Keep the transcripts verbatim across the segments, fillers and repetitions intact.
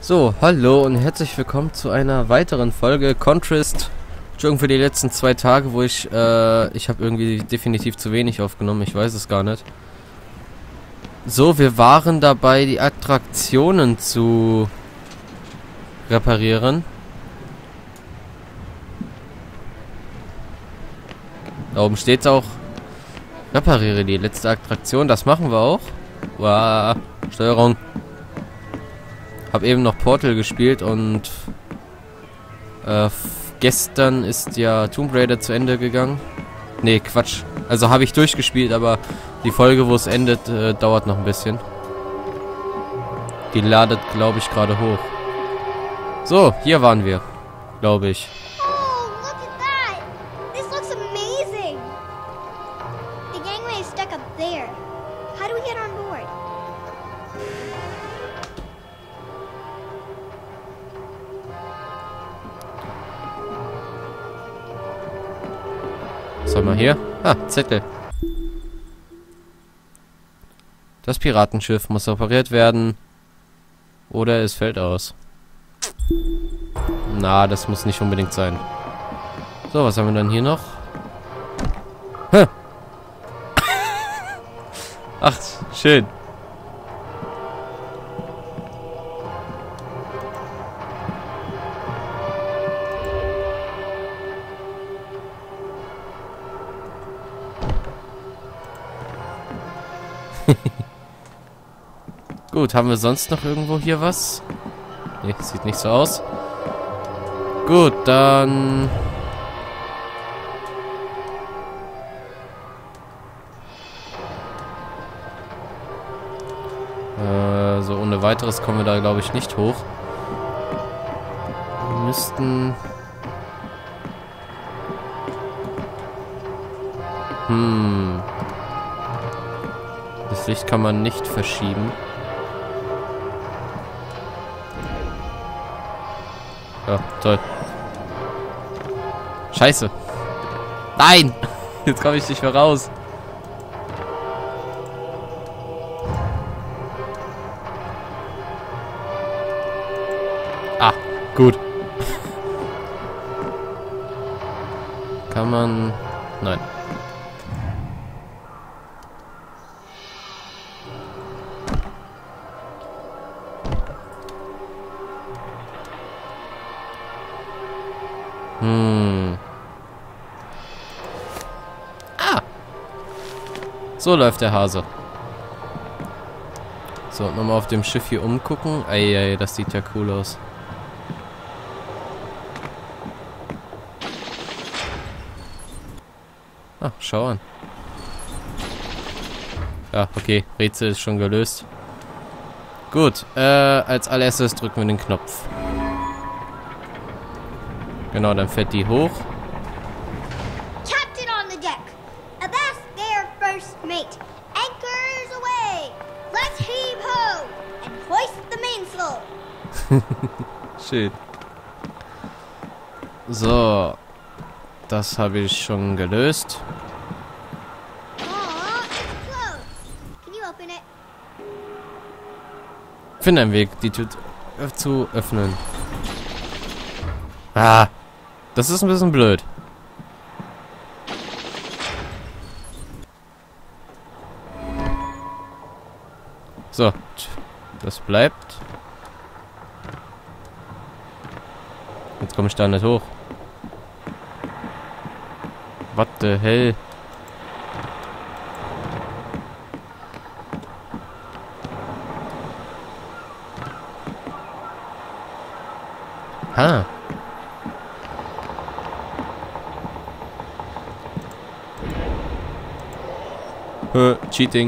So, hallo und herzlich willkommen zu einer weiteren Folge Contrast. Entschuldigung für die letzten zwei Tage, wo ich, äh, ich habe irgendwie definitiv zu wenig aufgenommen, ich weiß es gar nicht. So, wir waren dabei, die Attraktionen zu reparieren. Da oben steht auch, repariere die letzte Attraktion, das machen wir auch. Wow, Steuerung. Hab eben noch Portal gespielt und äh, gestern ist ja Tomb Raider zu Ende gegangen. Nee, Quatsch. Also habe ich durchgespielt, aber die Folge, wo es endet, äh, dauert noch ein bisschen. Die ladet, glaube ich, gerade hoch. So, hier waren wir, glaube ich. Oh, look at that! This looks amazing! The gangway is stuck up there. How do we get on board? Was haben wir hier? Ah, Zettel. Das Piratenschiff muss repariert werden. Oder es fällt aus. Na, das muss nicht unbedingt sein. So, was haben wir dann hier noch? Hä? Ach, schön. Gut, haben wir sonst noch irgendwo hier was? Ne, sieht nicht so aus. Gut, dann... Äh, so ohne weiteres kommen wir da, glaube ich, nicht hoch. Wir müssten... Hm... Das Licht kann man nicht verschieben. Ja, toll. Scheiße. Nein! Jetzt komme ich nicht mehr raus. Ah, gut. Kann man... Nein. Hm. Ah. So läuft der Hase. So, nochmal auf dem Schiff hier umgucken. Eieiei, das sieht ja cool aus. Ah, schau an. Ja, okay. Rätsel ist schon gelöst. Gut, äh, als allererstes drücken wir den Knopf. Genau, dann fährt die hoch. Captain on the deck! Avast there, first mate! Anchors away! Let's heave ho! And hoist the mainsail! Schön. So. Das habe ich schon gelöst. Aw, it's closed. Can you open it? Finde einen Weg, die Tür zu öffnen. Ah. Das ist ein bisschen blöd. So. Das bleibt. Jetzt komme ich da nicht hoch. What the hell? Ha. Äh, Cheating.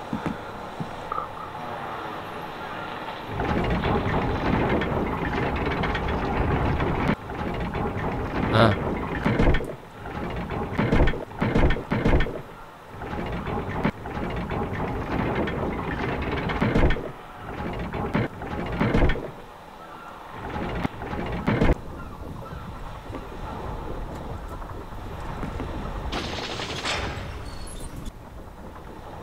Ah.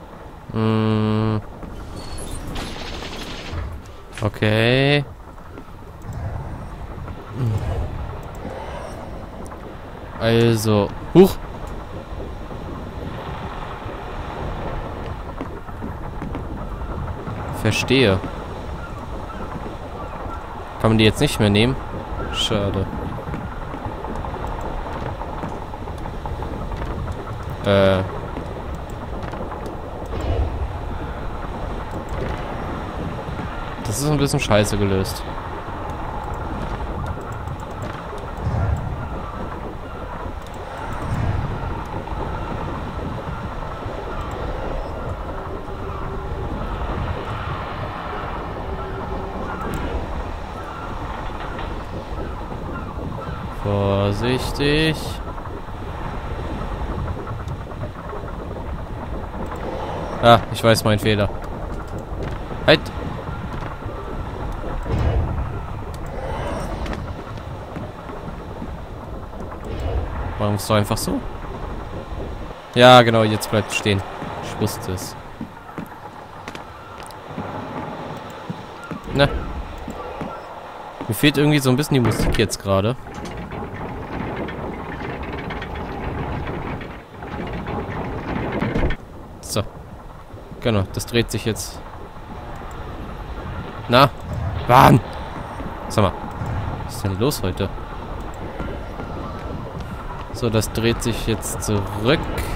Mm. Okay. Also, huch. Verstehe. Kann man die jetzt nicht mehr nehmen? Schade. Äh. Das ist ein bisschen scheiße gelöst. Vorsichtig. Ah, ich weiß, mein Fehler. Halt. Warum ist doch einfach so? Ja, genau, jetzt bleibt stehen. Ich wusste es. Na. Mir fehlt irgendwie so ein bisschen die Musik jetzt gerade. So. Genau, das dreht sich jetzt. Na? Wann? Sag mal. Was ist denn los heute? So, das dreht sich jetzt zurück.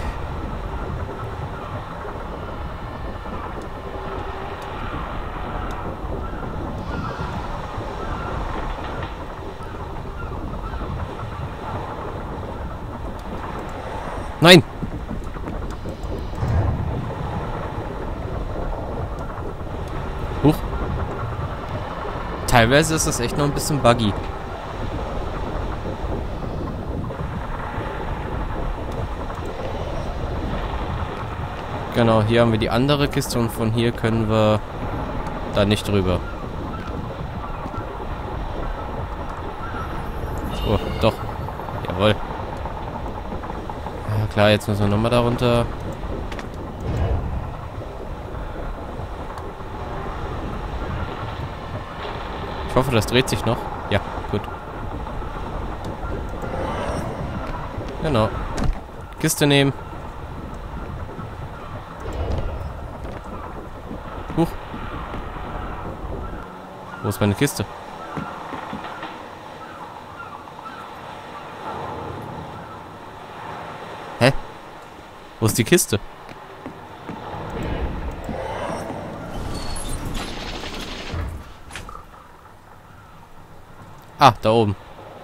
Nein! Huch. Teilweise ist das echt noch ein bisschen buggy. Genau, hier haben wir die andere Kiste und von hier können wir da nicht drüber. Oh, doch. Jawohl. Ja klar, jetzt müssen wir nochmal da runter. Ich hoffe, das dreht sich noch. Ja, gut. Genau. Kiste nehmen. Huch. Wo ist meine Kiste? Hä? Wo ist die Kiste? Ah, da oben.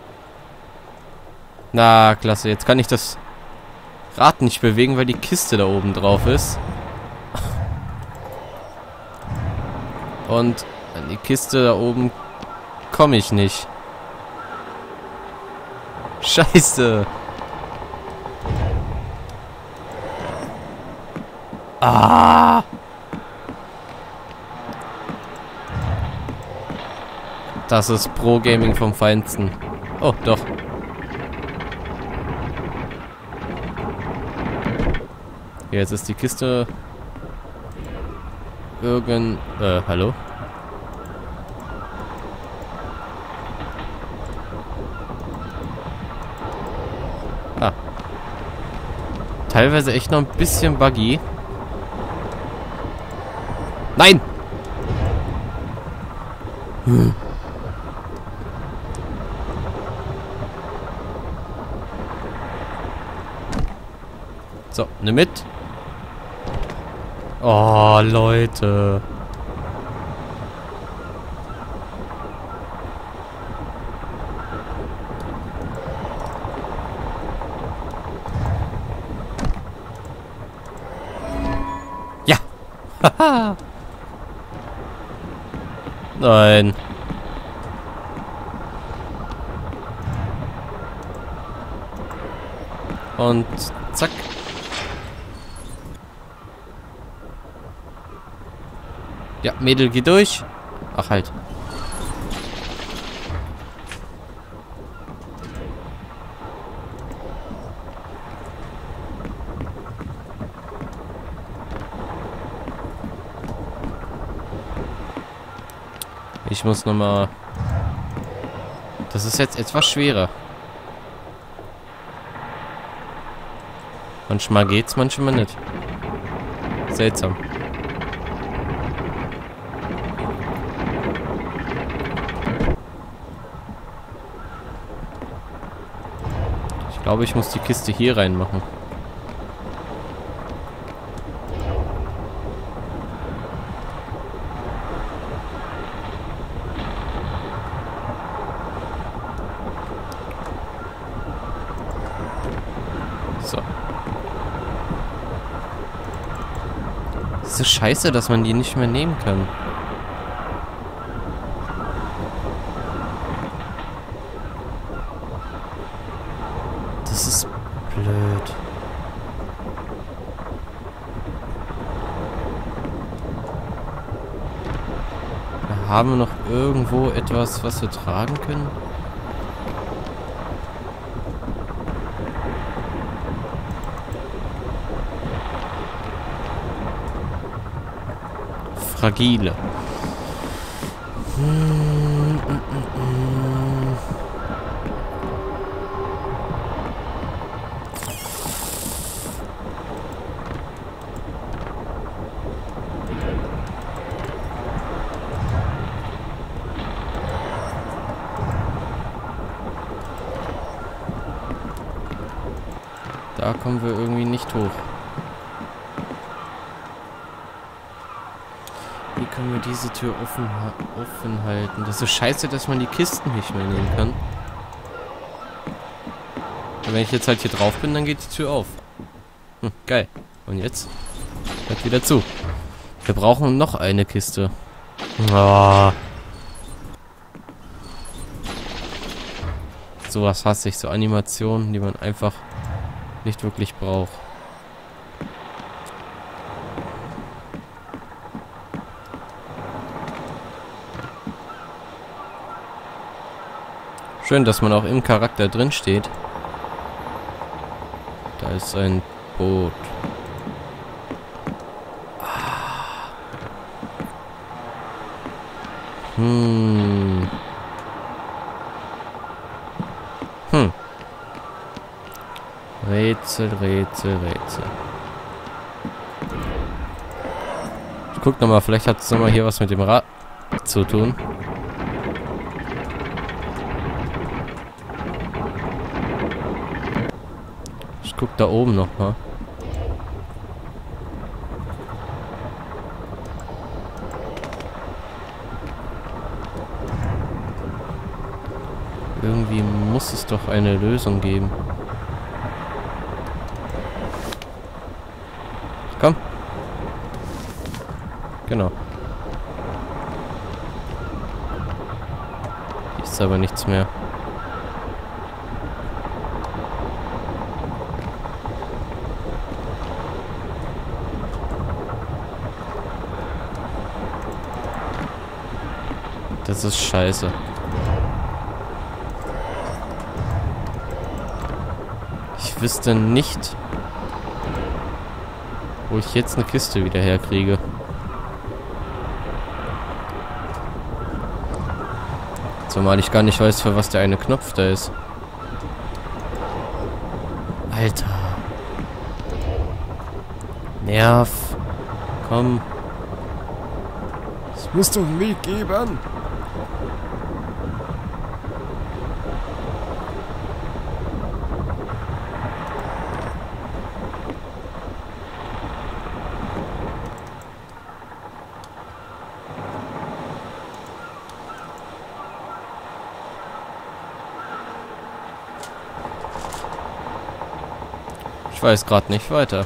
Na, klasse. Jetzt kann ich das Rad nicht bewegen, weil die Kiste da oben drauf ist. Und an die Kiste da oben komme ich nicht. Scheiße. Ah. Das ist Pro-Gaming vom Feinsten. Oh, doch. Jetzt ist die Kiste... Irgend... Äh, hallo? Ah. Teilweise echt noch ein bisschen buggy. Nein! Hm. So, nimm mit. Oh, Leute. Ja. Haha. Nein. Und zack. Ja, Mädel, geh durch. Ach, halt. Ich muss nochmal Das ist jetzt etwas schwerer. Manchmal geht's, manchmal nicht. Seltsam. Ich glaube, ich muss die Kiste hier reinmachen. So. Das ist scheiße, dass man die nicht mehr nehmen kann. Das ist blöd. Wir haben noch irgendwo etwas, was wir tragen können. Fragile. Hm, mm, mm, mm. Da kommen wir irgendwie nicht hoch. Wie können wir diese Tür offen, offen halten? Das ist scheiße, dass man die Kisten nicht mehr nehmen kann. Und wenn ich jetzt halt hier drauf bin, dann geht die Tür auf. Hm, geil. Und jetzt? Hört wieder zu. Wir brauchen noch eine Kiste. Oh. Sowas hasse ich. So Animationen, die man einfach nicht wirklich braucht. Schön, dass man auch im Charakter drin steht. Da ist ein Boot. Ah. Hm. Hm. Rätsel, Rätsel, Rätsel. Ich guck nochmal, vielleicht hat es nochmal hier was mit dem Rad zu tun. Ich guck da oben nochmal. Irgendwie muss es doch eine Lösung geben. Komm. Genau. Hier ist aber nichts mehr. Das ist scheiße. Ich wüsste nicht, wo ich jetzt eine Kiste wieder herkriege. Zumal ich gar nicht weiß, für was der eine Knopf da ist. Alter. Nerv. Komm. Es muss doch einen Weg geben. Ich weiß gerade nicht weiter.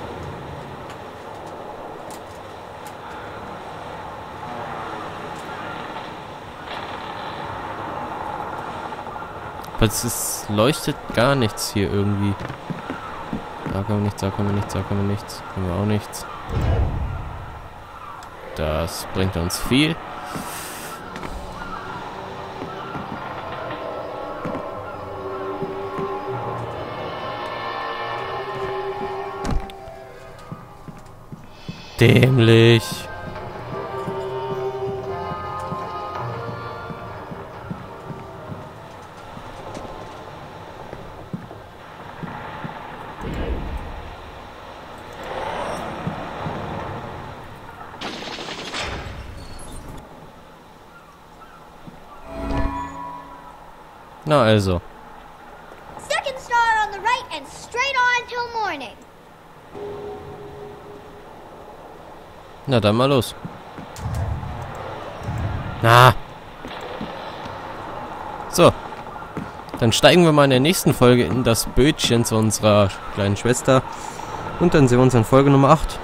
Aber es ist, leuchtet gar nichts hier irgendwie. Da können wir nichts, da können wir nichts, da können wir nichts. Können wir auch nichts. Das bringt uns viel. Dämlich. Na also. Second star on the right and straight on till morning. Na dann mal los. Na. So. Dann steigen wir mal in der nächsten Folge in das Bötchen zu unserer kleinen Schwester. Und dann sehen wir uns in Folge Nummer acht.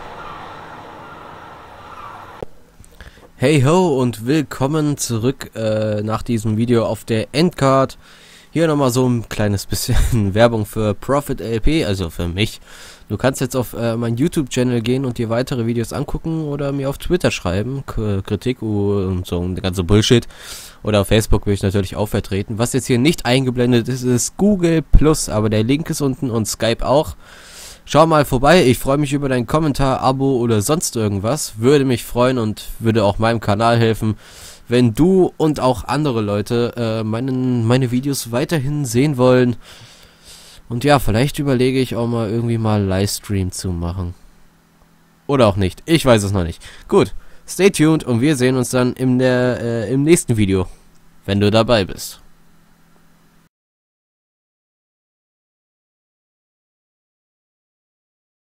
Hey ho und willkommen zurück äh, nach diesem Video auf der Endcard. Hier nochmal so ein kleines bisschen Werbung für Profit L P, also für mich. Du kannst jetzt auf äh, meinen YouTube-Channel gehen und dir weitere Videos angucken oder mir auf Twitter schreiben, K Kritik und so ein ganzer Bullshit. Oder auf Facebook bin ich natürlich auch vertreten. Was jetzt hier nicht eingeblendet ist, ist Google Plus, aber der Link ist unten und Skype auch. Schau mal vorbei, ich freue mich über deinen Kommentar, Abo oder sonst irgendwas. Würde mich freuen und würde auch meinem Kanal helfen, wenn du und auch andere Leute äh, meinen, meine Videos weiterhin sehen wollen. Und ja, vielleicht überlege ich auch mal irgendwie mal Livestream zu machen. Oder auch nicht, ich weiß es noch nicht. Gut, stay tuned und wir sehen uns dann in der, äh, im nächsten Video, wenn du dabei bist.